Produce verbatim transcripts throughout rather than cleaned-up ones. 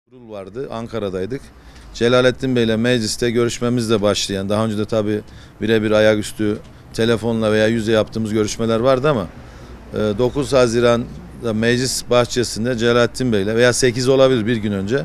Kurul vardı, Ankara'daydık. Celalettin Bey ile mecliste görüşmemizle başlayan, daha önce de tabii birebir ayaküstü telefonla veya yüzle yaptığımız görüşmeler vardı ama dokuz Haziran'da meclis bahçesinde Celalettin Bey ile veya sekiz olabilir bir gün önce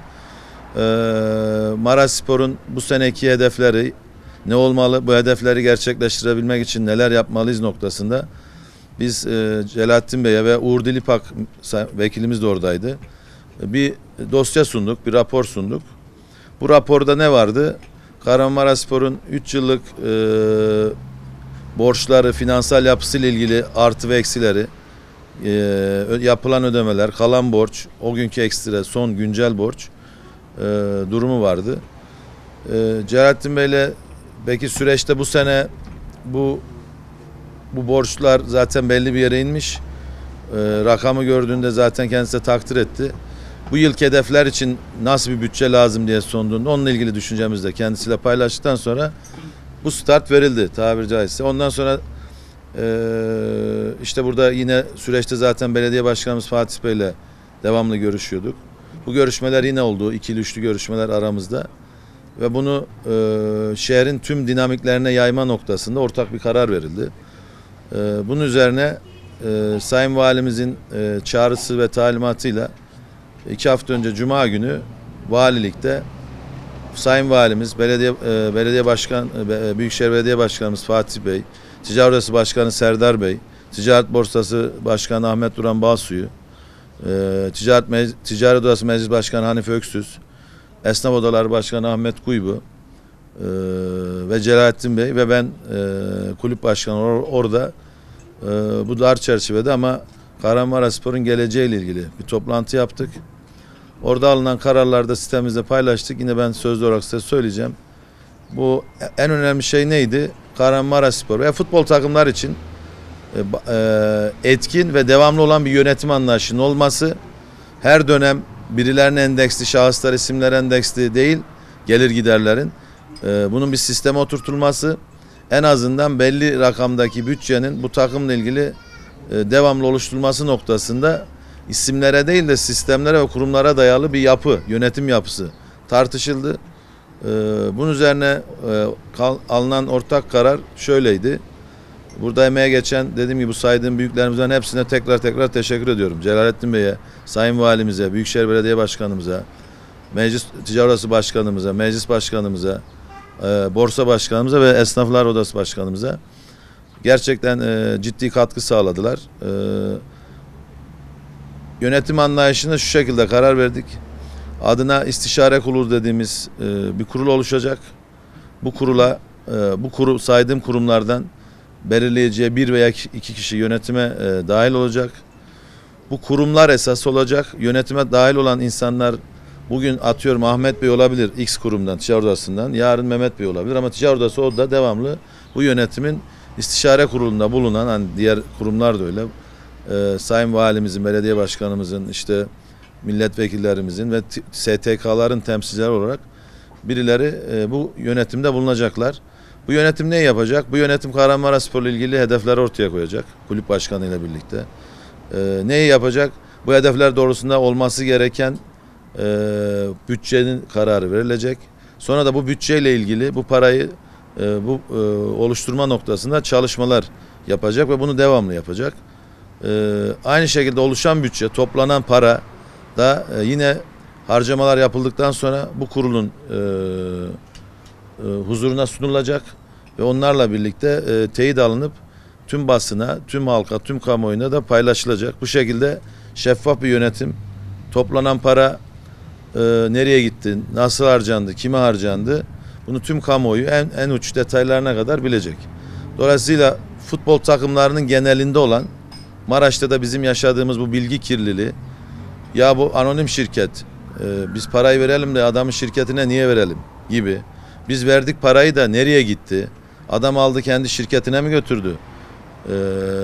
Maraşspor'un bu seneki hedefleri ne olmalı, bu hedefleri gerçekleştirebilmek için neler yapmalıyız noktasında biz Celalettin Bey'e ve Uğur Dilipak vekilimiz de oradaydı. Bir dosya sunduk, bir rapor sunduk. Bu raporda ne vardı? Kahramanmaraşspor'un üç yıllık e, borçları, finansal yapısıyla ilgili artı ve eksileri, e, yapılan ödemeler, kalan borç, o günkü ekstra, son güncel borç e, durumu vardı. E, Celalettin Bey'le belki süreçte bu sene bu bu borçlar zaten belli bir yere inmiş. E, rakamı gördüğünde zaten kendisi de takdir etti. Bu yılki hedefler için nasıl bir bütçe lazım diye sorduğunda onunla ilgili düşüncemizi de kendisiyle paylaştıktan sonra bu start verildi tabiri caizse. Ondan sonra e, işte burada yine süreçte zaten belediye başkanımız Fatih Bey'le devamlı görüşüyorduk. Bu görüşmeler yine oldu. İkili üçlü görüşmeler aramızda. Ve bunu e, şehrin tüm dinamiklerine yayma noktasında ortak bir karar verildi. E, bunun üzerine e, Sayın Valimizin e, çağrısı ve talimatıyla İki hafta önce Cuma günü valilikte Sayın Valimiz, belediye e, belediye başkan, e, Büyükşehir Belediye Başkanımız Fatih Bey, Ticaret Odası Başkanı Serdar Bey, Ticaret Borsası Başkanı Ahmet Duran Balsuyu, e, Ticaret, Mec Ticaret Odası Meclis Başkanı Hanife Öksüz, Esnaf Odaları Başkanı Ahmet Kuybu e, ve Celalettin Bey ve ben e, kulüp başkanı or orada e, bu dar çerçevede ama Kahramanmaraşspor'un geleceğiyle ilgili bir toplantı yaptık. Orada alınan kararlarda sitemizde paylaştık. Yine ben sözlü olarak size söyleyeceğim. Bu en önemli şey neydi? Kahramanmaraşspor ve futbol takımlar için etkin ve devamlı olan bir yönetim anlayışının olması, her dönem birilerine endeksli, şahıslar, isimler endeksli değil, gelir giderlerin. Bunun bir sisteme oturtulması, en azından belli rakamdaki bütçenin bu takımla ilgili devamlı oluşturulması noktasında isimlere değil de sistemlere ve kurumlara dayalı bir yapı, yönetim yapısı tartışıldı. Bunun üzerine alınan ortak karar şöyleydi. Burada emeğe geçen, dediğim gibi bu saydığım büyüklerimizden hepsine tekrar tekrar teşekkür ediyorum. Celalettin Bey'e, Sayın Valimize, Büyükşehir Belediye Başkanımıza, Meclis Ticaret Odası Başkanımıza, Meclis Başkanımıza, Borsa Başkanımıza ve Esnaflar Odası Başkanımıza gerçekten e, ciddi katkı sağladılar. E, yönetim anlayışına şu şekilde karar verdik. Adına istişare kurulu dediğimiz e, bir kurul oluşacak. Bu kurula, e, bu kuru, saydığım kurumlardan belirleyeceği bir veya iki kişi yönetime e, dahil olacak. Bu kurumlar esas olacak. Yönetime dahil olan insanlar bugün atıyorum Ahmet Bey olabilir X kurumdan, Ticaret Odası'ndan. Yarın Mehmet Bey olabilir ama Ticaret Odası o da devamlı bu yönetimin İstişare kurulunda bulunan, hani diğer kurumlar da öyle, e, Sayın Valimizin, belediye başkanımızın, işte milletvekillerimizin ve S T K'ların temsilcileri olarak birileri e, bu yönetimde bulunacaklar. Bu yönetim ne yapacak? Bu yönetim Kahramanmaraşspor ile ilgili hedefleri ortaya koyacak. Kulüp başkanı ile birlikte. E, neyi yapacak? Bu hedefler doğrusunda olması gereken e, bütçenin kararı verilecek. Sonra da bu bütçeyle ilgili bu parayı E, bu e, oluşturma noktasında çalışmalar yapacak ve bunu devamlı yapacak. E, aynı şekilde oluşan bütçe, toplanan para da e, yine harcamalar yapıldıktan sonra bu kurulun e, e, huzuruna sunulacak ve onlarla birlikte e, teyit alınıp tüm basına, tüm halka, tüm kamuoyuna da paylaşılacak. Bu şekilde şeffaf bir yönetim, toplanan para e, nereye gitti, nasıl harcandı, kime harcandı, bunu tüm kamuoyu en, en uç detaylarına kadar bilecek. Dolayısıyla futbol takımlarının genelinde olan, Maraş'ta da bizim yaşadığımız bu bilgi kirliliği, ya bu anonim şirket, e, biz parayı verelim de adamın şirketine niye verelim gibi. Biz verdik parayı da nereye gitti? Adam aldı kendi şirketine mi götürdü? E,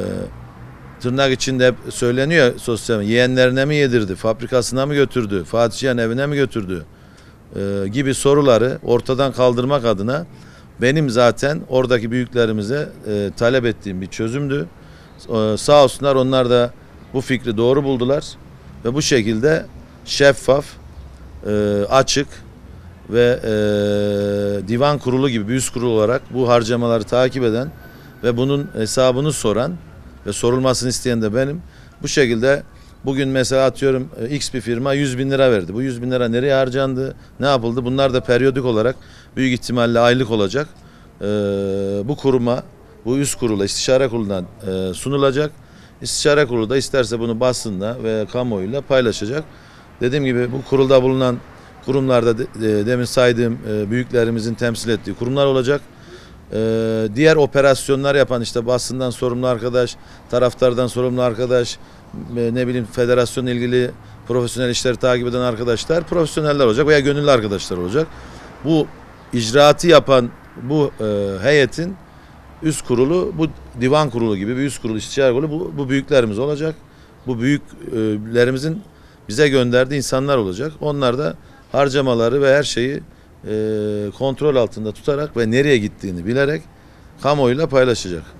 tırnak içinde hep söyleniyor sosyal, yeğenlerine mi yedirdi? Fabrikasına mı götürdü? Fatih Cihan evine mi götürdü? E, gibi soruları ortadan kaldırmak adına benim zaten oradaki büyüklerimize e, talep ettiğim bir çözümdü. E, sağ olsunlar, onlar da bu fikri doğru buldular ve bu şekilde şeffaf, e, açık ve e, divan kurulu gibi bir üst kurul olarak bu harcamaları takip eden ve bunun hesabını soran ve sorulmasını isteyen de benim. Bu şekilde bugün mesela atıyorum e, X bir firma yüz bin lira verdi. Bu yüz bin lira nereye harcandı, ne yapıldı? Bunlar da periyodik olarak büyük ihtimalle aylık olacak. E, bu kuruma, bu üst kurula, istişare kurulundan e, sunulacak. İstişare kurulu da isterse bunu basınla ve kamuoyuyla paylaşacak. Dediğim gibi bu kurulda bulunan kurumlarda de, de, demin saydığım e, büyüklerimizin temsil ettiği kurumlar olacak. E, diğer operasyonlar yapan işte basından sorumlu arkadaş, taraftardan sorumlu arkadaş, e, ne bileyim federasyonla ilgili profesyonel işleri takip eden arkadaşlar profesyoneller olacak veya gönüllü arkadaşlar olacak. Bu icraatı yapan bu e, heyetin üst kurulu, bu divan kurulu gibi bir üst kurulu, istişare kurulu bu, bu büyüklerimiz olacak. Bu büyüklerimizin bize gönderdiği insanlar olacak. Onlar da harcamaları ve her şeyi e, kontrol altında tutarak ve nereye gittiğini bilerek kamuoyuyla paylaşacak.